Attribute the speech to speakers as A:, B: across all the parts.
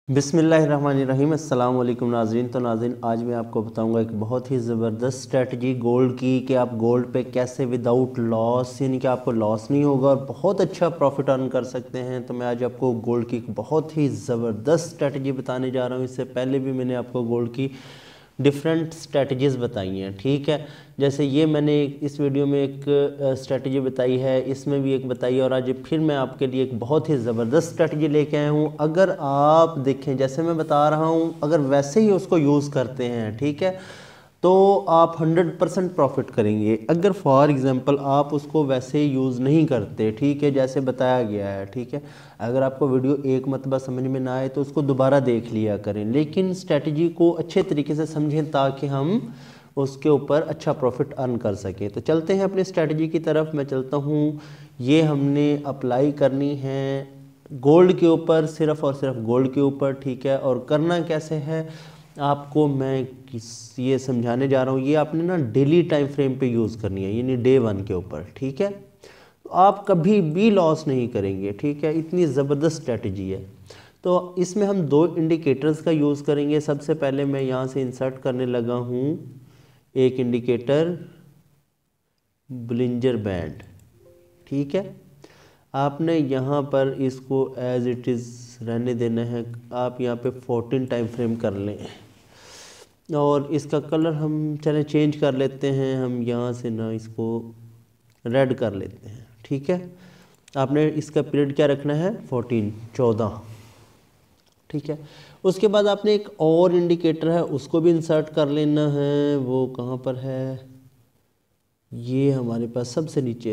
A: बिस्मिल्लाहिर्रहमानिर्रहीम। अस्सलाम वालेकुम नाज़रीन। तो नाज़रीन, आज मैं आपको बताऊंगा एक बहुत ही ज़बरदस्त स्ट्रेटजी गोल्ड की कि आप गोल्ड पे कैसे विदाउट लॉस, यानी कि आपको लॉस नहीं होगा और बहुत अच्छा प्रॉफिट अर्न कर सकते हैं। तो मैं आज आपको गोल्ड की एक बहुत ही ज़बरदस्त स्ट्रेटजी बताने जा रहा हूँ। इससे पहले भी मैंने आपको गोल्ड की डिफरेंट स्ट्रेटजीज़ बताई हैं, ठीक है। जैसे ये मैंने इस वीडियो में एक स्ट्रेटजी बताई है, इसमें भी एक बताई है, और आज फिर मैं आपके लिए एक बहुत ही ज़बरदस्त स्ट्रेटजी लेके आया हूँ। अगर आप देखें, जैसे मैं बता रहा हूँ, अगर वैसे ही उसको यूज़ करते हैं, ठीक है, तो आप 100% प्रॉफिट करेंगे। अगर फॉर एग्ज़ाम्पल आप उसको वैसे यूज़ नहीं करते, ठीक है, जैसे बताया गया है, ठीक है, अगर आपको वीडियो एक मरतबा समझ में ना आए तो उसको दोबारा देख लिया करें, लेकिन स्ट्रेटजी को अच्छे तरीके से समझें ताकि हम उसके ऊपर अच्छा प्रॉफिट अर्न कर सकें। तो चलते हैं अपनी स्ट्रेटजी की तरफ। मैं चलता हूँ। ये हमने अप्लाई करनी है गोल्ड के ऊपर, सिर्फ़ और सिर्फ गोल्ड के ऊपर, ठीक है। और करना कैसे है आपको मैं ये समझाने जा रहा हूँ। ये आपने ना डेली टाइम फ्रेम पे यूज़ करनी है, यानी डे 1 के ऊपर, ठीक है। तो आप कभी भी लॉस नहीं करेंगे, ठीक है। इतनी ज़बरदस्त स्ट्रेटजी है। तो इसमें हम 2 इंडिकेटर्स का यूज़ करेंगे। सबसे पहले मैं यहाँ से इंसर्ट करने लगा हूँ एक इंडिकेटर बोलिंजर बैंड, ठीक है। आपने यहाँ पर इसको एज इट इज़ रहने देना है। आप यहाँ पे 14 टाइम फ्रेम कर लें और इसका कलर हम चलें चेंज कर लेते हैं। हम यहाँ से ना इसको रेड कर लेते हैं, ठीक है। आपने इसका पीरियड क्या रखना है, 14, ठीक है। उसके बाद आपने एक और इंडिकेटर है, उसको भी इंसर्ट कर लेना है। वो कहाँ पर है, ये हमारे पास सबसे नीचे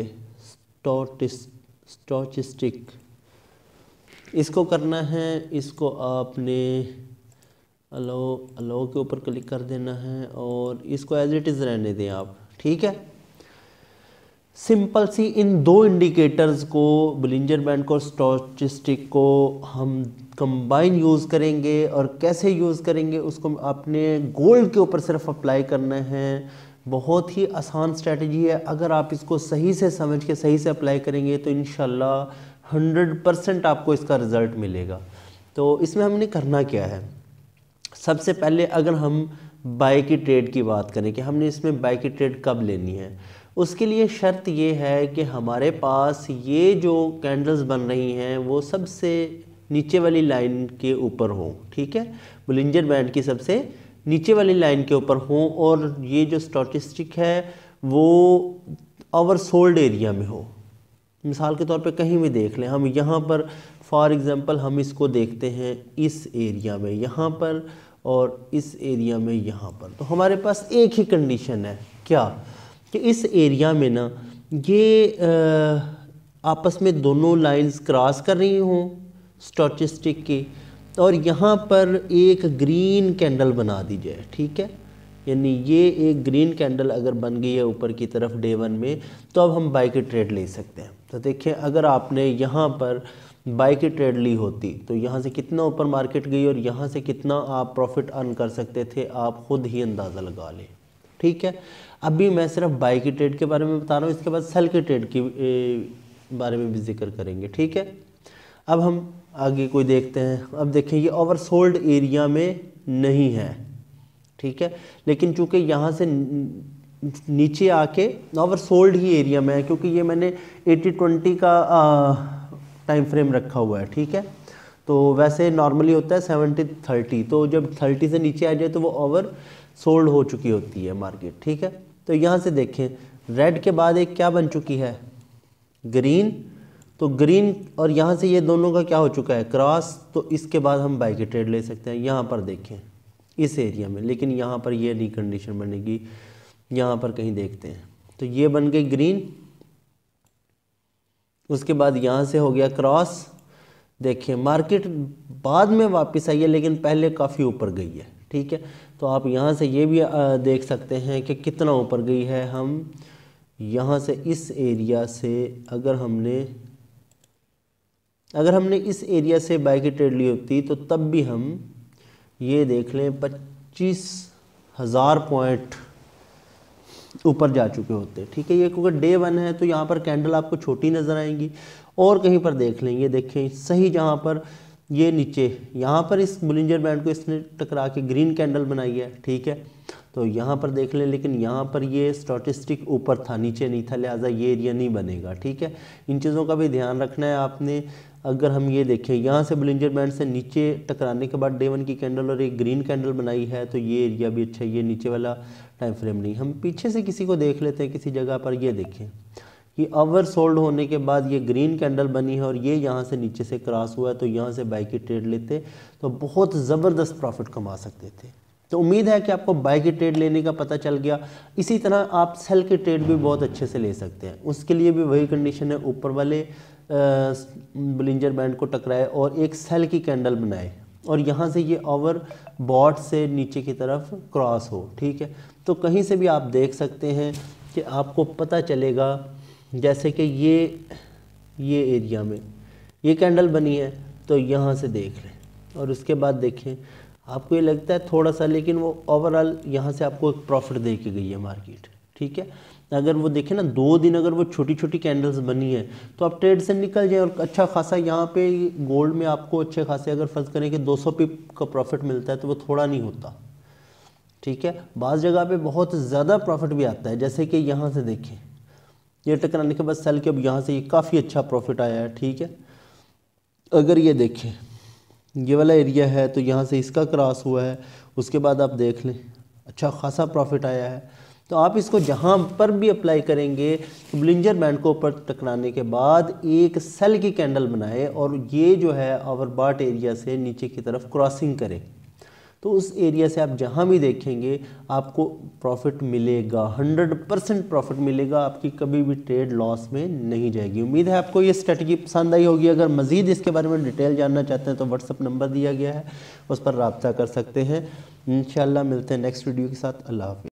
A: स्टॉचिस्टिक, इसको करना है। इसको आपने अलो के ऊपर क्लिक कर देना है और इसको एज इट इज़ रहने दें आप, ठीक है। सिंपल सी इन 2 इंडिकेटर्स को, बोलिंजर बैंड को, स्टॉचिस्टिक को हम कंबाइन यूज़ करेंगे। और कैसे यूज़ करेंगे उसको आपने गोल्ड के ऊपर सिर्फ अप्लाई करना है। बहुत ही आसान स्ट्रेटजी है। अगर आप इसको सही से समझ के सही से अप्लाई करेंगे तो इंशाल्लाह 100% आपको इसका रिज़ल्ट मिलेगा। तो इसमें हमने करना क्या है, सबसे पहले अगर हम बाय की ट्रेड की बात करें कि हमने इसमें बाय की ट्रेड कब लेनी है, उसके लिए शर्त ये है कि हमारे पास ये जो कैंडल्स बन रही हैं वो सबसे नीचे वाली लाइन के ऊपर हो, ठीक है, बोलिंजर बैंड की सबसे नीचे वाली लाइन के ऊपर हो, और ये जो स्टॉचिस्टिक है वो ओवरसोल्ड एरिया में हो। मिसाल के तौर पे कहीं भी देख लें, हम यहाँ पर फॉर एग्ज़ाम्पल हम इसको देखते हैं इस एरिया में यहाँ पर और इस एरिया में यहाँ पर, तो हमारे पास एक ही कंडीशन है, क्या, कि इस एरिया में ना ये आपस में दोनों लाइंस क्रॉस कर रही हों स्टॉचिस्टिक की, और यहाँ पर एक ग्रीन कैंडल बना दी जाए, ठीक है। यानी ये एक ग्रीन कैंडल अगर बन गई है ऊपर की तरफ डे 1 में, तो अब हम बाय की ट्रेड ले सकते हैं। तो देखिए, अगर आपने यहाँ पर बाय की ट्रेड ली होती तो यहाँ से कितना ऊपर मार्केट गई और यहाँ से कितना आप प्रॉफिट अर्न कर सकते थे, आप खुद ही अंदाज़ा लगा लें, ठीक है। अभी मैं सिर्फ बाय की ट्रेड के बारे में बता रहा हूँ, इसके बाद सेल की ट्रेड की बारे में भी जिक्र करेंगे, ठीक है। अब हम आगे कोई देखते हैं। अब देखें, ये ओवरसोल्ड एरिया में नहीं है, ठीक है, लेकिन चूंकि यहाँ से नीचे आके ओवरसोल्ड ही एरिया में है, क्योंकि ये मैंने 80-20 का टाइम फ्रेम रखा हुआ है, ठीक है। तो वैसे नॉर्मली होता है 70-30, तो जब 30 से नीचे आ जाए तो वो ओवर सोल्ड हो चुकी होती है मार्केट, ठीक है। तो यहाँ से देखें, रेड के बाद एक क्या बन चुकी है, ग्रीन। तो ग्रीन और यहाँ से ये दोनों का क्या हो चुका है, क्रॉस। तो इसके बाद हम बाय की ट्रेड ले सकते हैं। यहाँ पर देखें इस एरिया में, लेकिन यहाँ पर ये नहीं कंडीशन बनेगी। यहाँ पर कहीं देखते हैं, तो ये बन गई ग्रीन, उसके बाद यहाँ से हो गया क्रॉस। देखिए, मार्केट बाद में वापस आई है लेकिन पहले काफ़ी ऊपर गई है, ठीक है। तो आप यहाँ से ये भी देख सकते हैं कि कितना ऊपर गई है। हम यहाँ से इस एरिया से अगर हमने इस एरिया से बाय की ट्रेड ली होती तो तब भी हम ये देख लें 25,000 पॉइंट ऊपर जा चुके होते, ठीक है। ये क्योंकि डे 1 है तो यहाँ पर कैंडल आपको छोटी नज़र आएंगी, और कहीं पर देख लेंगे, देखें सही जहाँ पर ये नीचे यहाँ पर इस बुलिंजर बैंड को इसने टकरा के ग्रीन कैंडल बनाई है, ठीक है। तो यहाँ पर देख लें, लेकिन यहाँ पर ये स्टोचस्टिक ऊपर था, नीचे नहीं था, लिहाजा ये एरिया नहीं बनेगा, ठीक है। इन चीज़ों का भी ध्यान रखना है आपने। अगर हम ये देखें, यहाँ से बुलिंजर बैंड से नीचे टकराने के बाद डे 1 की कैंडल और एक ग्रीन कैंडल बनाई है, तो ये एरिया भी अच्छा है, ये नीचे वाला टाइम फ्रेम नहीं। हम पीछे से किसी को देख लेते हैं किसी जगह पर, ये देखें ये ओवर सोल्ड होने के बाद ये ग्रीन कैंडल बनी है और ये यहाँ से नीचे से क्रॉस हुआ है, तो यहाँ से बाई की ट्रेड लेते तो बहुत ज़बरदस्त प्रॉफिट कमा सकते थे। तो उम्मीद है कि आपको बाई की ट्रेड लेने का पता चल गया। इसी तरह आप सेल की ट्रेड भी बहुत अच्छे से ले सकते हैं। उसके लिए भी वही कंडीशन है, ऊपर वाले बुलिंजर बैंड को टकराए और एक सेल की कैंडल बनाए और यहाँ से ये ओवर बॉट से नीचे की तरफ क्रॉस हो, ठीक है। तो कहीं से भी आप देख सकते हैं कि आपको पता चलेगा, जैसे कि ये एरिया में ये कैंडल बनी है, तो यहाँ से देख लें और उसके बाद देखें, आपको ये लगता है थोड़ा सा, लेकिन वो ओवरऑल यहाँ से आपको एक प्रॉफिट दे के गई है मार्केट, ठीक है। अगर वो देखें ना 2 दिन अगर वो छोटी छोटी कैंडल्स बनी है तो आप ट्रेड से निकल जाए और अच्छा खासा यहाँ पे गोल्ड में आपको अच्छे खासे अगर फर्ज करें कि 200 पिप का प्रॉफिट मिलता है तो वो थोड़ा नहीं होता, ठीक है। बाज़ जगह पे बहुत ज़्यादा प्रॉफिट भी आता है, जैसे कि यहाँ से देखें ये टकराने के बाद सेल के अब यहाँ से ये काफ़ी अच्छा प्रॉफिट आया है, ठीक है। अगर ये देखें ये वाला एरिया है तो यहाँ से इसका क्रॉस हुआ है, उसके बाद आप देख लें अच्छा खासा प्रॉफिट आया है। तो आप इसको जहाँ पर भी अप्लाई करेंगे, तो बुलिंजर बैंड को ऊपर टकराने के बाद एक सेल की कैंडल बनाए और ये जो है ओवरबॉट एरिया से नीचे की तरफ क्रॉसिंग करे, तो उस एरिया से आप जहाँ भी देखेंगे आपको प्रॉफिट मिलेगा, 100% प्रॉफिट मिलेगा, आपकी कभी भी ट्रेड लॉस में नहीं जाएगी। उम्मीद है आपको ये स्ट्रेटजी पसंद आई होगी। अगर मज़ीद इसके बारे में डिटेल जानना चाहते हैं तो व्हाट्सअप नंबर दिया गया है, उस पर रब्ता कर सकते हैं। इंशाल्लाह मिलते हैं नेक्स्ट वीडियो के साथ। अल्लाह हाफ़िज़।